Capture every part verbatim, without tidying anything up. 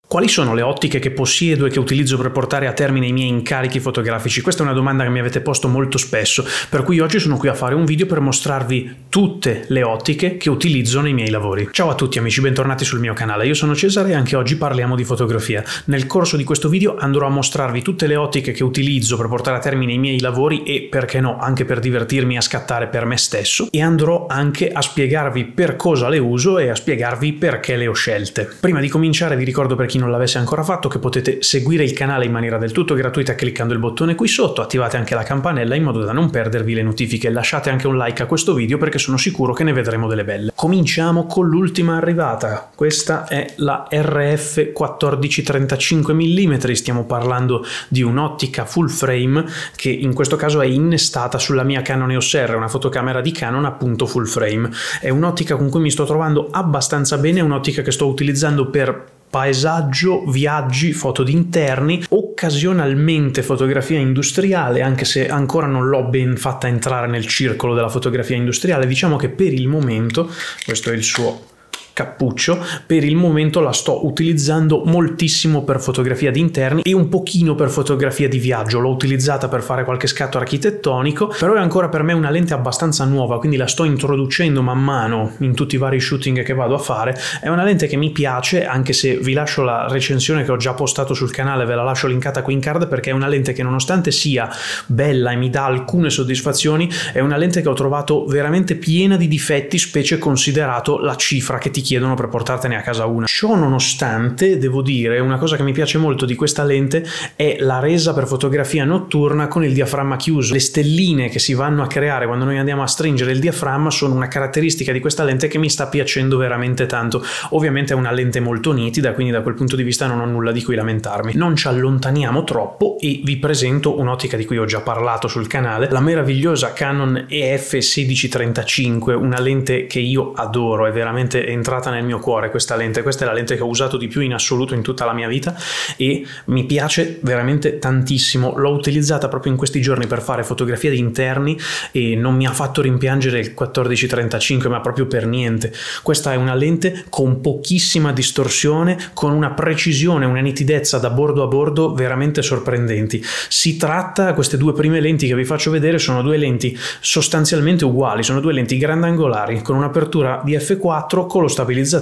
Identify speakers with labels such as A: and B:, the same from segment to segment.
A: Quali sono le ottiche che possiedo e che utilizzo per portare a termine i miei incarichi fotografici? Questa è una domanda che mi avete posto molto spesso, per cui oggi sono qui a fare un video per mostrarvi tutte le ottiche che utilizzo nei miei lavori. Ciao a tutti amici, bentornati sul mio canale, io sono Cesare e anche oggi parliamo di fotografia. Nel corso di questo video andrò a mostrarvi tutte le ottiche che utilizzo per portare a termine i miei lavori e, perché no, anche per divertirmi a scattare per me stesso, e andrò anche a spiegarvi per cosa le uso e a spiegarvi perché le ho scelte. Prima di cominciare vi ricordo, per chi non l'avesse ancora fatto, che potete seguire il canale in maniera del tutto gratuita cliccando il bottone qui sotto, attivate anche la campanella in modo da non perdervi le notifiche, lasciate anche un like a questo video perché sono sicuro che ne vedremo delle belle. Cominciamo con l'ultima arrivata, questa è la R F quattordici trentacinque millimetri, stiamo parlando di un'ottica full frame che in questo caso è innestata sulla mia Canon E O S R, una fotocamera di Canon appunto full frame. È un'ottica con cui mi sto trovando abbastanza bene, è un'ottica che sto utilizzando per paesaggio, viaggi, foto di interni, occasionalmente fotografia industriale, anche se ancora non l'ho ben fatta entrare nel circolo della fotografia industriale. Diciamo che per il momento, questo è il suo cappuccio, per il momento la sto utilizzando moltissimo per fotografia di interni e un pochino per fotografia di viaggio. L'ho utilizzata per fare qualche scatto architettonico, però è ancora per me una lente abbastanza nuova, quindi la sto introducendo man mano in tutti i vari shooting che vado a fare. È una lente che mi piace, anche se vi lascio la recensione che ho già postato sul canale, ve la lascio linkata qui in card, perché è una lente che, nonostante sia bella e mi dà alcune soddisfazioni, è una lente che ho trovato veramente piena di difetti, specie considerato la cifra che ti chiedono per portartene a casa una. Ciò nonostante, devo dire, una cosa che mi piace molto di questa lente è la resa per fotografia notturna con il diaframma chiuso. Le stelline che si vanno a creare quando noi andiamo a stringere il diaframma sono una caratteristica di questa lente che mi sta piacendo veramente tanto. Ovviamente è una lente molto nitida, quindi da quel punto di vista non ho nulla di cui lamentarmi. Non ci allontaniamo troppo e vi presento un'ottica di cui ho già parlato sul canale, la meravigliosa Canon E F sedici trentacinque, una lente che io adoro, è veramente entrata nel mio cuore questa lente. Questa è la lente che ho usato di più in assoluto in tutta la mia vita e mi piace veramente tantissimo. L'ho utilizzata proprio in questi giorni per fare fotografie di interni e non mi ha fatto rimpiangere il quattordici trentacinque, ma proprio per niente. Questa è una lente con pochissima distorsione, con una precisione, una nitidezza da bordo a bordo veramente sorprendenti. Si tratta, queste due prime lenti che vi faccio vedere sono due lenti sostanzialmente uguali, sono due lenti grandangolari con un'apertura di F quattro con lo stabilizzatore,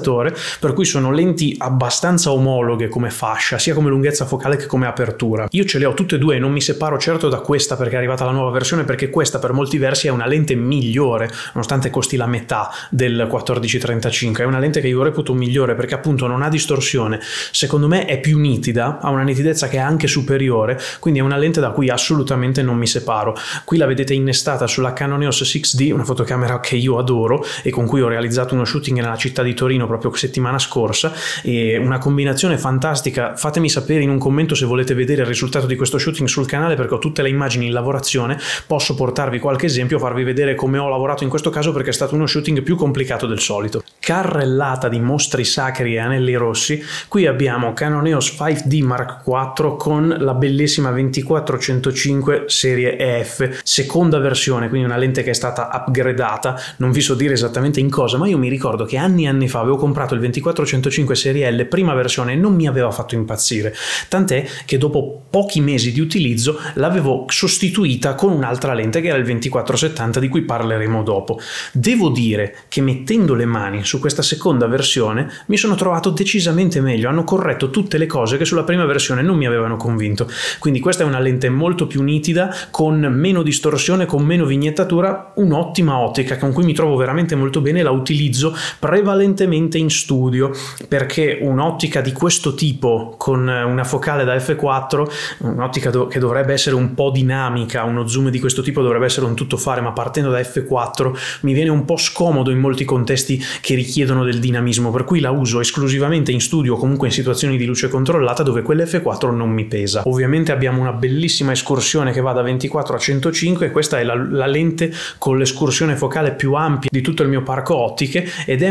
A: per cui sono lenti abbastanza omologhe come fascia, sia come lunghezza focale che come apertura. Io ce le ho tutte e due e non mi separo certo da questa perché è arrivata la nuova versione, perché questa per molti versi è una lente migliore, nonostante costi la metà del quattordici trentacinque. È una lente che io reputo migliore perché appunto non ha distorsione, secondo me è più nitida, ha una nitidezza che è anche superiore, quindi è una lente da cui assolutamente non mi separo. Qui la vedete innestata sulla Canon E O S sei D, una fotocamera che io adoro e con cui ho realizzato uno shooting nella città di Torino proprio settimana scorsa, e una combinazione fantastica. Fatemi sapere in un commento se volete vedere il risultato di questo shooting sul canale, perché ho tutte le immagini in lavorazione, posso portarvi qualche esempio, farvi vedere come ho lavorato in questo caso, perché è stato uno shooting più complicato del solito. Carrellata di mostri sacri e anelli rossi, qui abbiamo Canon E O S cinque D Mark quattro con la bellissima ventiquattro centocinque serie E F, seconda versione, quindi una lente che è stata upgradata. Non vi so dire esattamente in cosa, ma io mi ricordo che anni e anni fa avevo comprato il ventiquattro centocinque serie L prima versione e non mi aveva fatto impazzire, tant'è che dopo pochi mesi di utilizzo l'avevo sostituita con un'altra lente che era il ventiquattro settanta, di cui parleremo dopo. Devo dire che mettendo le mani su questa seconda versione mi sono trovato decisamente meglio, hanno corretto tutte le cose che sulla prima versione non mi avevano convinto, quindi questa è una lente molto più nitida, con meno distorsione, con meno vignettatura, un'ottima ottica con cui mi trovo veramente molto bene. La utilizzo prevalentemente in studio perché un'ottica di questo tipo con una focale da F quattro, un'ottica do che dovrebbe essere un po' dinamica, uno zoom di questo tipo dovrebbe essere un tuttofare, ma partendo da F quattro mi viene un po' scomodo in molti contesti che richiedono del dinamismo, per cui la uso esclusivamente in studio o comunque in situazioni di luce controllata dove quell'F quattro non mi pesa. Ovviamente abbiamo una bellissima escursione che va da ventiquattro a centocinque, questa è la, la lente con l'escursione focale più ampia di tutto il mio parco ottiche ed è un'ottica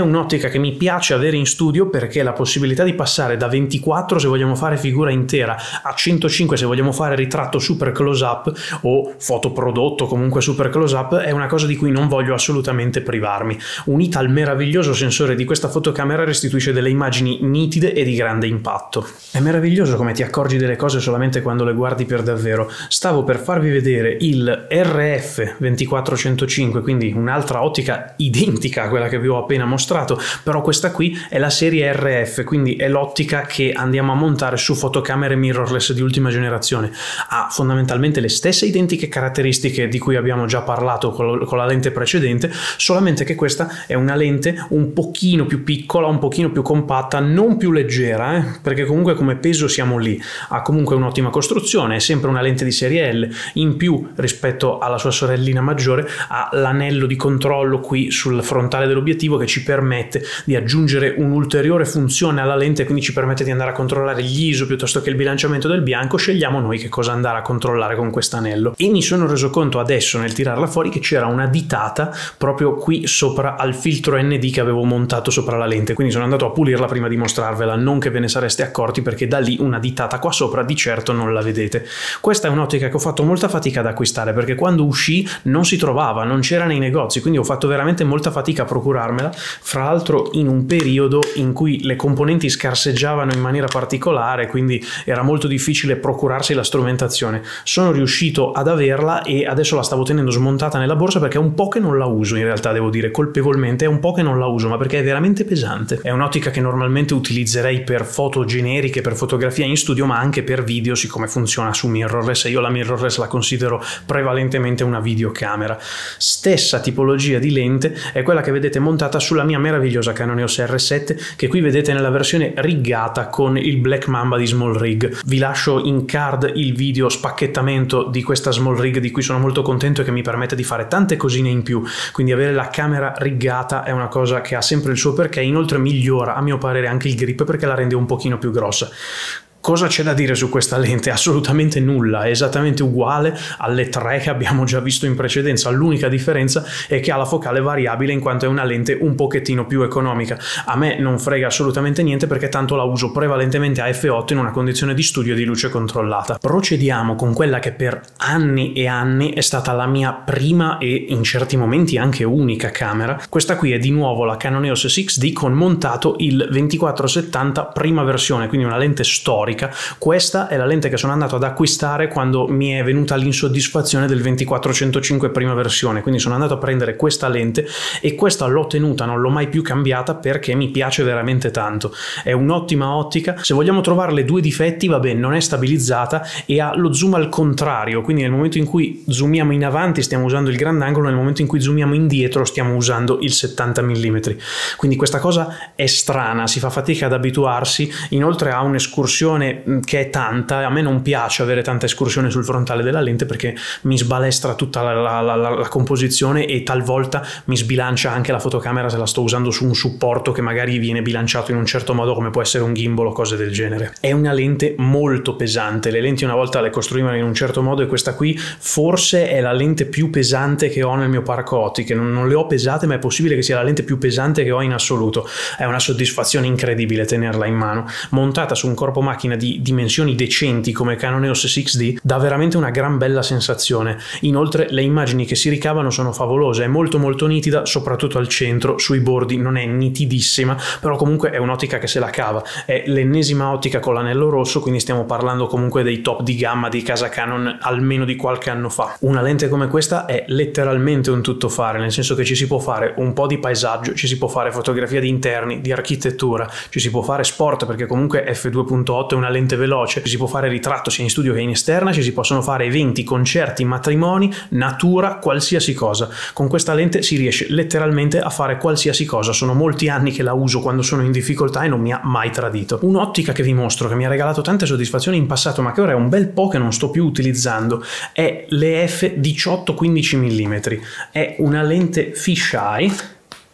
A: un'ottica che mi piace avere in studio perché la possibilità di passare da ventiquattro se vogliamo fare figura intera a centocinque se vogliamo fare ritratto super close up o fotoprodotto comunque super close up è una cosa di cui non voglio assolutamente privarmi. Unita al meraviglioso sensore di questa fotocamera restituisce delle immagini nitide e di grande impatto. È meraviglioso come ti accorgi delle cose solamente quando le guardi per davvero. Stavo per farvi vedere il R F ventiquattro centocinque, quindi un'altra ottica identica a quella che vi ho appena mostrato, però questa qui è la serie R F, quindi è l'ottica che andiamo a montare su fotocamere mirrorless di ultima generazione. Ha fondamentalmente le stesse identiche caratteristiche di cui abbiamo già parlato con la lente precedente, solamente che questa è una lente un pochino più piccola, un pochino più compatta, non più leggera, eh? Perché comunque come peso siamo lì. Ha comunque un'ottima costruzione, è sempre una lente di serie L, in più rispetto alla sua sorellina maggiore ha l'anello di controllo qui sul frontale dell'obiettivo che ci permette di aggiungere un'ulteriore funzione alla lente, quindi ci permette di andare a controllare gli I S O piuttosto che il bilanciamento del bianco. Scegliamo noi che cosa andare a controllare con quest'anello. E mi sono reso conto adesso nel tirarla fuori che c'era una ditata proprio qui sopra al filtro N D che avevo montato sopra la lente, quindi sono andato a pulirla prima di mostrarvela, non che ve ne sareste accorti perché da lì una ditata qua sopra di certo non la vedete. Questa è un'ottica che ho fatto molta fatica ad acquistare perché quando uscì non si trovava, non c'era nei negozi, quindi ho fatto veramente molta fatica a procurarmela, fra l'altro in un periodo in cui le componenti scarseggiavano in maniera particolare, quindi era molto difficile procurarsi la strumentazione. Sono riuscito ad averla e adesso la stavo tenendo smontata nella borsa perché è un po' che non la uso, in realtà devo dire colpevolmente è un po' che non la uso, ma perché è veramente pesante. È un'ottica che normalmente utilizzerei per foto generiche, per fotografia in studio, ma anche per video, siccome funziona su mirrorless. Io la mirrorless la considero prevalentemente una videocamera. Stessa tipologia di lente è quella che vedete montata sulla mia meravigliosa Canon E O S R sette, che qui vedete nella versione riggata con il Black Mamba di Small Rig. Vi lascio in card il video spacchettamento di questa Small Rig di cui sono molto contento e che mi permette di fare tante cosine in più, quindi avere la camera riggata è una cosa che ha sempre il suo perché, inoltre migliora a mio parere anche il grip perché la rende un pochino più grossa. Cosa c'è da dire su questa lente? Assolutamente nulla, è esattamente uguale alle tre che abbiamo già visto in precedenza. L'unica differenza è che ha la focale variabile in quanto è una lente un pochettino più economica. A me non frega assolutamente niente perché tanto la uso prevalentemente a effe otto in una condizione di studio di luce controllata. Procediamo con quella che per anni e anni è stata la mia prima e in certi momenti anche unica camera. Questa qui è di nuovo la Canon E O S sei D con montato il ventiquattro settanta prima versione, quindi una lente storica. Questa è la lente che sono andato ad acquistare quando mi è venuta l'insoddisfazione del ventiquattro centocinque prima versione, quindi sono andato a prendere questa lente e questa l'ho tenuta, non l'ho mai più cambiata perché mi piace veramente tanto. È un'ottima ottica. Se vogliamo trovarle due difetti, vabbè, non è stabilizzata e ha lo zoom al contrario, quindi nel momento in cui zoomiamo in avanti stiamo usando il grandangolo, nel momento in cui zoomiamo indietro stiamo usando il settanta millimetri, quindi questa cosa è strana, si fa fatica ad abituarsi. Inoltre ha un'escursione che è tanta, a me non piace avere tanta escursione sul frontale della lente perché mi sbalestra tutta la, la, la, la composizione e talvolta mi sbilancia anche la fotocamera se la sto usando su un supporto che magari viene bilanciato in un certo modo come può essere un gimbal o cose del genere. È una lente molto pesante, le lenti una volta le costruivano in un certo modo e questa qui forse è la lente più pesante che ho nel mio parco ottiche. Non, non le ho pesate ma è possibile che sia la lente più pesante che ho in assoluto. È una soddisfazione incredibile tenerla in mano, montata su un corpo macchina di dimensioni decenti come Canon E O S sei D, dà veramente una gran bella sensazione. Inoltre le immagini che si ricavano sono favolose, è molto molto nitida soprattutto al centro, sui bordi non è nitidissima, però comunque è un'ottica che se la cava. È l'ennesima ottica con l'anello rosso, quindi stiamo parlando comunque dei top di gamma di casa Canon almeno di qualche anno fa. Una lente come questa è letteralmente un tuttofare, nel senso che ci si può fare un po' di paesaggio, ci si può fare fotografia di interni, di architettura, ci si può fare sport perché comunque effe due punto otto è una lente veloce, ci si può fare ritratto sia in studio che in esterna, ci si possono fare eventi, concerti, matrimoni, natura, qualsiasi cosa. Con questa lente si riesce letteralmente a fare qualsiasi cosa. Sono molti anni che la uso quando sono in difficoltà e non mi ha mai tradito. Un'ottica che vi mostro che mi ha regalato tante soddisfazioni in passato ma che ora è un bel po' che non sto più utilizzando è l'E F diciotto quindici millimetri. È una lente fisheye.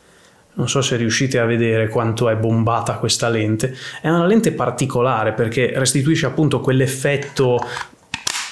A: Non so se riuscite a vedere quanto è bombata questa lente. È una lente particolare perché restituisce appunto quell'effetto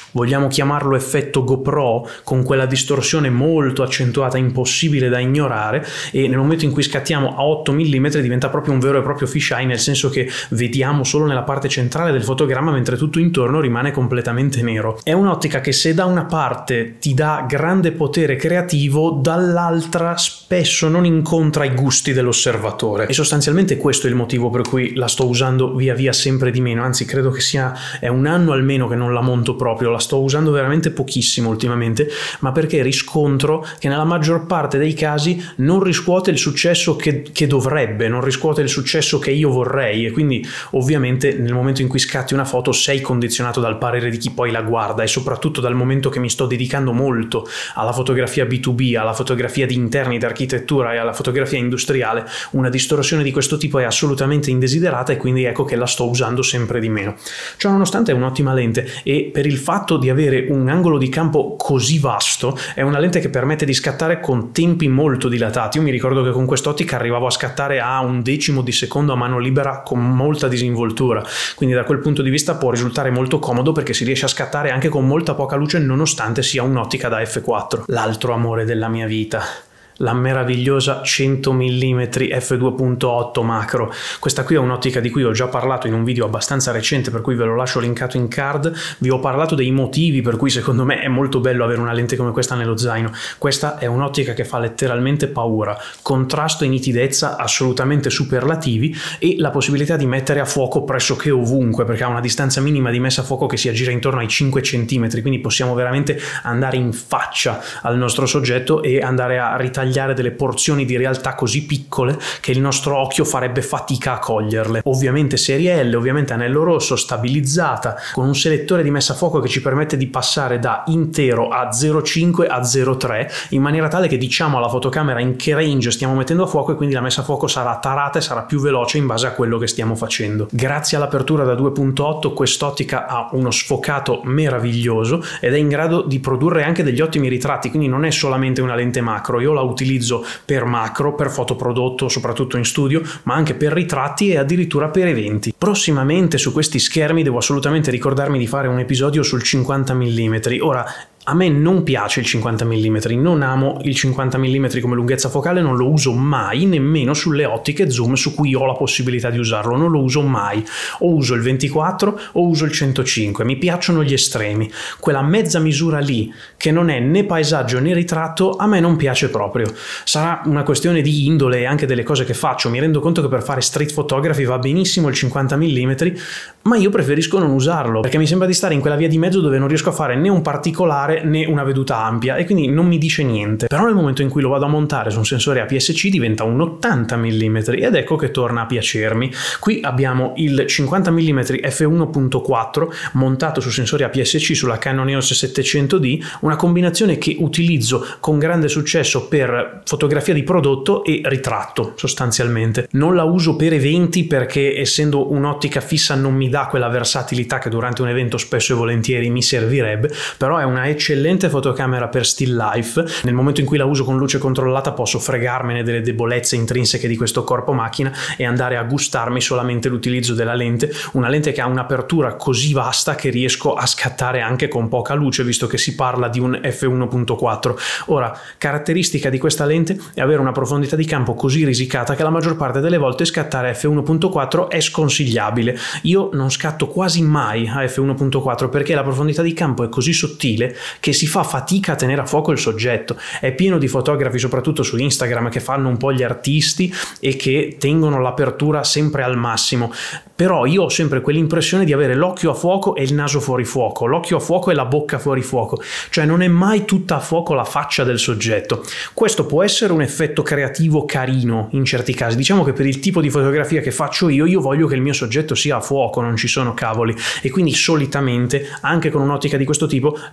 A: vogliamo chiamarlo effetto GoPro, con quella distorsione molto accentuata, impossibile da ignorare, e nel momento in cui scattiamo a otto millimetri diventa proprio un vero e proprio fisheye, nel senso che vediamo solo nella parte centrale del fotogramma mentre tutto intorno rimane completamente nero. È un'ottica che se da una parte ti dà grande potere creativo, dall'altra spesso non incontra i gusti dell'osservatore, e sostanzialmente questo è il motivo per cui la sto usando via via sempre di meno. Anzi, credo che sia è un anno almeno che non la monto proprio, la sto usando veramente pochissimo ultimamente, ma perché riscontro che nella maggior parte dei casi non riscuote il successo che, che dovrebbe, non riscuote il successo che io vorrei, e quindi ovviamente nel momento in cui scatti una foto sei condizionato dal parere di chi poi la guarda, e soprattutto dal momento che mi sto dedicando molto alla fotografia B due B, alla fotografia di interni, di architettura e alla fotografia industriale, una distorsione di questo tipo è assolutamente indesiderata, e quindi ecco che la sto usando sempre di meno. Ciò nonostante è un'ottima lente, e per il fatto di avere un angolo di campo così vasto è una lente che permette di scattare con tempi molto dilatati. Io mi ricordo che con quest'ottica arrivavo a scattare a un decimo di secondo a mano libera con molta disinvoltura, quindi da quel punto di vista può risultare molto comodo perché si riesce a scattare anche con molta poca luce nonostante sia un'ottica da effe quattro. L'altro amore della mia vita, la meravigliosa cento millimetri effe due punto otto macro. Questa qui è un'ottica di cui ho già parlato in un video abbastanza recente, per cui ve lo lascio linkato in card. Vi ho parlato dei motivi per cui secondo me è molto bello avere una lente come questa nello zaino. Questa è un'ottica che fa letteralmente paura, contrasto e nitidezza assolutamente superlativi, e la possibilità di mettere a fuoco pressoché ovunque, perché ha una distanza minima di messa a fuoco che si aggira intorno ai cinque centimetri, quindi possiamo veramente andare in faccia al nostro soggetto e andare a ritagliare delle porzioni di realtà così piccole che il nostro occhio farebbe fatica a coglierle. Ovviamente serie L, ovviamente anello rosso, stabilizzata, con un selettore di messa a fuoco che ci permette di passare da intero a zero virgola cinque a zero virgola tre, in maniera tale che diciamo alla fotocamera in che range stiamo mettendo a fuoco, e quindi la messa a fuoco sarà tarata e sarà più veloce in base a quello che stiamo facendo. Grazie all'apertura da due punto otto quest'ottica ha uno sfocato meraviglioso ed è in grado di produrre anche degli ottimi ritratti, quindi non è solamente una lente macro. Io la utilizzo per macro, per fotoprodotto, soprattutto in studio, ma anche per ritratti e addirittura per eventi. Prossimamente su questi schermi devo assolutamente ricordarmi di fare un episodio sul cinquanta millimetri. Ora, a me non piace il cinquanta millimetri, non amo il cinquanta millimetri come lunghezza focale, non lo uso mai, nemmeno sulle ottiche zoom su cui ho la possibilità di usarlo, non lo uso mai. O uso il ventiquattro o uso il centocinque, mi piacciono gli estremi. Quella mezza misura lì, che non è né paesaggio né ritratto, a me non piace proprio. Sarà una questione di indole e anche delle cose che faccio. Mi rendo conto che per fare street photography va benissimo il cinquanta millimetri, ma io preferisco non usarlo, perché mi sembra di stare in quella via di mezzo dove non riesco a fare né un particolare né una veduta ampia, e quindi non mi dice niente. Però nel momento in cui lo vado a montare su un sensore A P S C diventa un ottanta millimetri, ed ecco che torna a piacermi. Qui abbiamo il cinquanta millimetri effe uno punto quattro montato su sensore A P S C sulla Canon E O S settecento D, una combinazione che utilizzo con grande successo per fotografia di prodotto e ritratto sostanzialmente. Non la uso per eventi perché, essendo un'ottica fissa, non mi dà quella versatilità che durante un evento spesso e volentieri mi servirebbe, però è una eccellente fotocamera per still life. Nel momento in cui la uso con luce controllata posso fregarmene delle debolezze intrinseche di questo corpo macchina e andare a gustarmi solamente l'utilizzo della lente, una lente che ha un'apertura così vasta che riesco a scattare anche con poca luce, visto che si parla di un effe uno punto quattro. Ora, caratteristica di questa lente è avere una profondità di campo così risicata che la maggior parte delle volte scattare effe uno punto quattro è sconsigliabile. Io non scatto quasi mai a effe uno punto quattro perché la profondità di campo è così sottile che si fa fatica a tenere a fuoco il soggetto. È pieno di fotografi, soprattutto su Instagram, che fanno un po' gli artisti e che tengono l'apertura sempre al massimo, però io ho sempre quell'impressione di avere l'occhio a fuoco e il naso fuori fuoco, l'occhio a fuoco e la bocca fuori fuoco, cioè non è mai tutta a fuoco la faccia del soggetto. Questo può essere un effetto creativo carino in certi casi. Diciamo che per il tipo di fotografia che faccio io, io voglio che il mio soggetto sia a fuoco, non ci sono cavoli, e quindi solitamente anche con un'ottica di questo tipo la uso al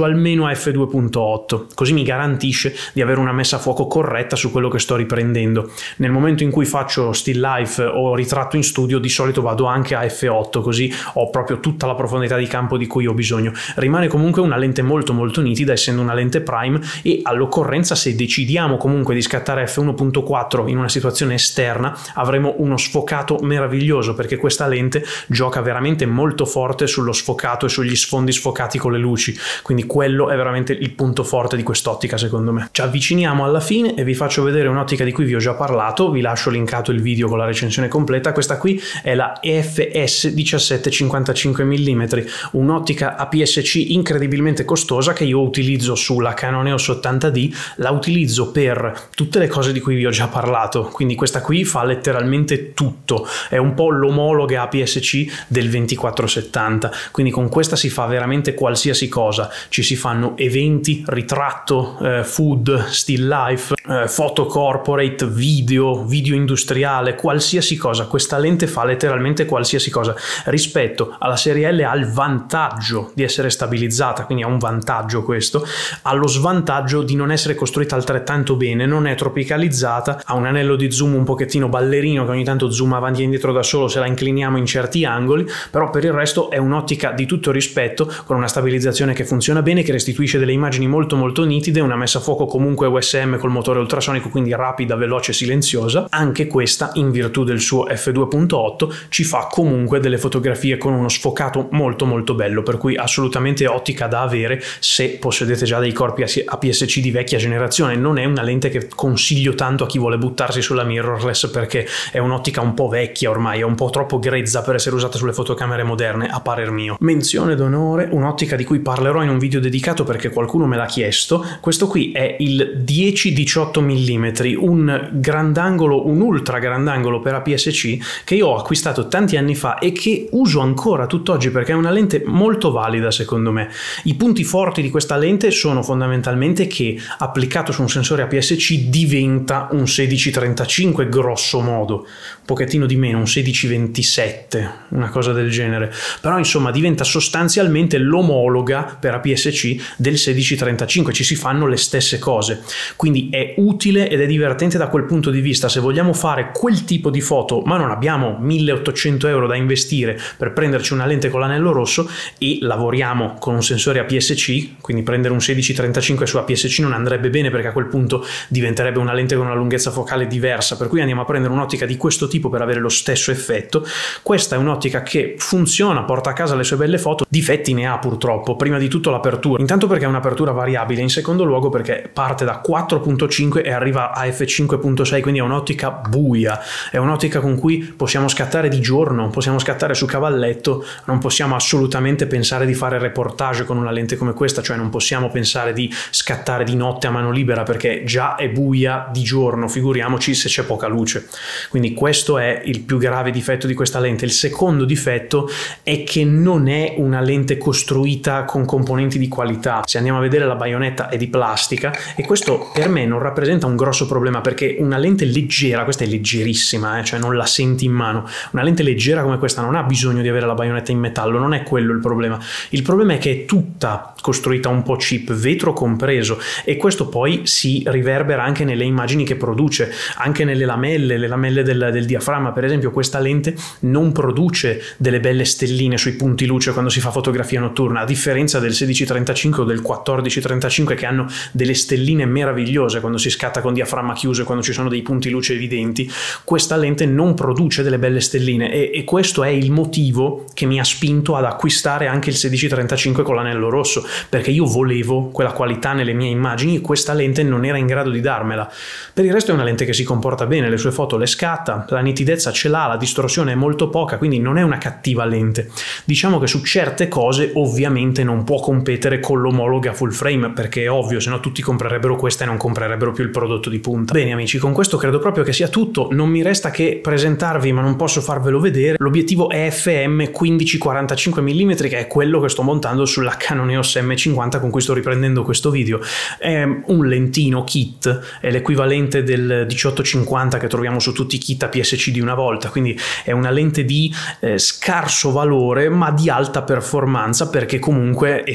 A: almeno a effe due punto otto, così mi garantisce di avere una messa a fuoco corretta su quello che sto riprendendo. Nel momento in cui faccio still life o ritratto in studio, di solito vado anche a effe otto, così ho proprio tutta la profondità di campo di cui ho bisogno. Rimane comunque una lente molto molto nitida, essendo una lente prime, e all'occorrenza, se decidiamo comunque di scattare effe uno punto quattro in una situazione esterna, avremo uno sfocato meraviglioso, perché questa lente gioca veramente molto forte sullo sfocato e sugli sfondi sfocati con le luci, quindi quello è veramente il punto forte di quest'ottica secondo me. Ci avviciniamo alla fine e vi faccio vedere un'ottica di cui vi ho già parlato, vi lascio linkato il video con la recensione completa. Questa qui è la E F S diciassette cinquantacinque millimetri, un'ottica A P S C incredibilmente costosa che io utilizzo sulla Canon E O S ottanta D, la utilizzo per tutte le cose di cui vi ho già parlato, quindi questa qui fa letteralmente tutto, è un po' l'omologa A P S C del ventiquattro settanta, quindi con questa si fa veramente qualsiasi cosa, ci si fanno eventi, ritratto, eh, food, still life, eh, foto corporate, video, video industriale, qualsiasi cosa. Questa lente fa letteralmente qualsiasi cosa. Rispetto alla serie L ha il vantaggio di essere stabilizzata, quindi ha un vantaggio questo, ha lo svantaggio di non essere costruita altrettanto bene, non è tropicalizzata, ha un anello di zoom un pochettino ballerino che ogni tanto zoom avanti e indietro da solo se la incliniamo in certi angoli, però per il resto è un'ottica di tutto rispetto, con una stabilizzazione che funziona bene, che restituisce delle immagini molto molto nitide, una messa a fuoco comunque U S M col motore ultrasonico, quindi rapida, veloce e silenziosa. Anche questa, in virtù del suo effe due punto otto, ci fa comunque delle fotografie con uno sfocato molto molto bello, per cui assolutamente ottica da avere se possedete già dei corpi A P S C di vecchia generazione. Non è una lente che consiglio tanto a chi vuole buttarsi sulla mirrorless, perché è un'ottica un po' vecchia ormai, è un po' troppo grezza per essere usata sulle fotocamere moderne a parer mio. Menzione d'onore, un'ottica di cui parlerò in un video dedicato perché qualcuno me l'ha chiesto. Questo qui è il dieci diciotto millimetri, un grandangolo, un ultra grandangolo per A P S C che io ho acquistato tanti anni fa e che uso ancora tutt'oggi perché è una lente molto valida secondo me. I punti forti di questa lente sono fondamentalmente che applicato su un sensore A P S C diventa un sedici trentacinque grosso modo, un pochettino di meno, un sedici ventisette, una cosa del genere, però insomma diventa sostanzialmente l'omologa per A P S C del sedici trentacinque, ci si fanno le stesse cose, quindi è utile ed è divertente da quel punto di vista. Se vogliamo fare quel tipo di foto ma non abbiamo milleottocento euro da investire per prenderci una lente con l'anello rosso e lavoriamo con un sensore A P S C, quindi prendere un sedici trentacinque su A P S C non andrebbe bene perché a quel punto diventerebbe una lente con una lunghezza focale diversa, per cui andiamo a prendere un'ottica di questo tipo per avere lo stesso effetto. Questa è un'ottica che funziona, porta a casa le sue belle foto, difetti ne ha purtroppo. Prima di tutto l'apertura, intanto perché è un'apertura variabile, in secondo luogo perché parte da quattro punto cinque e arriva a effe cinque punto sei, quindi è un'ottica buia, è un'ottica con cui possiamo scattare di giorno, possiamo scattare su cavalletto, non possiamo assolutamente pensare di fare reportage con una lente come questa, cioè non possiamo pensare di scattare di notte a mano libera perché già è buia di giorno, figuriamoci se c'è poca luce. Quindi questo è il più grave difetto di questa lente. Il secondo difetto è che non è una lente costruita con componenti di qualità. Se andiamo a vedere, la baionetta è di plastica e questo per me non rappresenta un grosso problema, perché una lente leggera, questa è leggerissima, eh, cioè non la senti in mano, una lente leggera come questa non ha bisogno di avere la baionetta in metallo, non è quello il problema. Il problema è che è tutta costruita un po' cheap, vetro compreso, e questo poi si riverbera anche nelle immagini che produce, anche nelle lamelle, le lamelle del, del diaframma. Per esempio questa lente non produce delle belle stelline sui punti luce quando si fa fotografia notturna, a differenza del sedici trentacinque o del quattordici trentacinque che hanno delle stelline meravigliose quando si scatta con diaframma chiuso e quando ci sono dei punti luce evidenti. Questa lente non produce delle belle stelline e, e questo è il motivo che mi ha spinto ad acquistare anche il sedici trentacinque con l'anello rosso, perché io volevo quella qualità nelle mie immagini e questa lente non era in grado di darmela. Per il resto è una lente che si comporta bene, le sue foto le scatta, la nitidezza ce l'ha, la distorsione è molto poca, quindi non è una cattiva lente. Diciamo che su certe cose ovviamente non può competere con l'omologa full frame, perché è ovvio, se no tutti comprerebbero questa e non comprerebbero più il prodotto di punta. Bene amici, con questo credo proprio che sia tutto, non mi resta che presentarvi, ma non posso farvelo vedere, l'obiettivo E F M quindici quarantacinque millimetri, che è quello che sto montando sulla Canon E O S M cinquanta con cui sto riprendendo questo video. È un lentino kit, è l'equivalente del diciotto cinquanta che troviamo su tutti i kit A P S C di una volta, quindi è una lente di eh, scarso valore ma di alta performance, perché comunque essendo una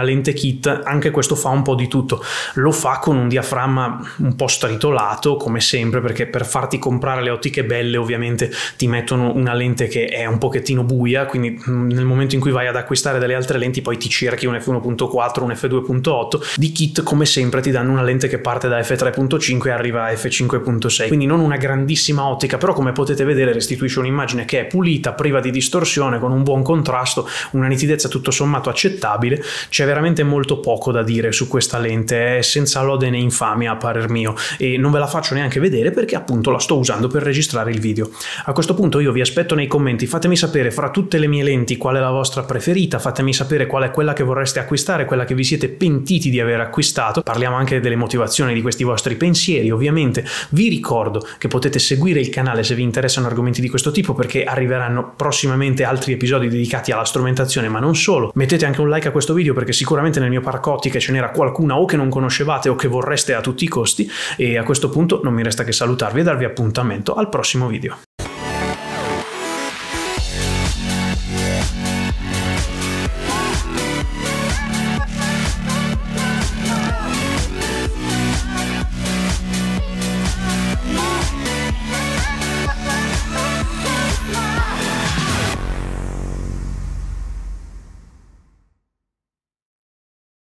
A: una lente kit, anche questo fa un po' di tutto. Lo fa con un diaframma un po' stritolato come sempre, perché per farti comprare le ottiche belle ovviamente ti mettono una lente che è un pochettino buia, quindi nel momento in cui vai ad acquistare delle altre lenti poi ti cerchi un effe uno punto quattro, un effe due punto otto. Di kit come sempre ti danno una lente che parte da effe tre punto cinque e arriva a effe cinque punto sei, quindi non una grandissima ottica, però come potete vedere restituisce un'immagine che è pulita, priva di distorsione, con un buon contrasto, una nitidezza tutto sommato accettabile. C'è veramente molto poco da dire su questa lente, è senza lode né infamia a parer mio, e non ve la faccio neanche vedere perché appunto la sto usando per registrare il video. A questo punto io vi aspetto nei commenti, fatemi sapere fra tutte le mie lenti qual è la vostra preferita, fatemi sapere qual è quella che vorreste acquistare, quella che vi siete pentiti di aver acquistato. Parliamo anche delle motivazioni di questi vostri pensieri. Ovviamente vi ricordo che potete seguire il canale se vi interessano argomenti di questo tipo, perché arriveranno prossimamente altri episodi dedicati alla strumentazione, ma non solo. Mettete anche un like a questo video perché sicuramente nel mio parco ottiche ce n'era qualcuna o che non conoscevate o che vorreste a tutti i costi, e a questo punto non mi resta che salutarvi e darvi appuntamento al prossimo video.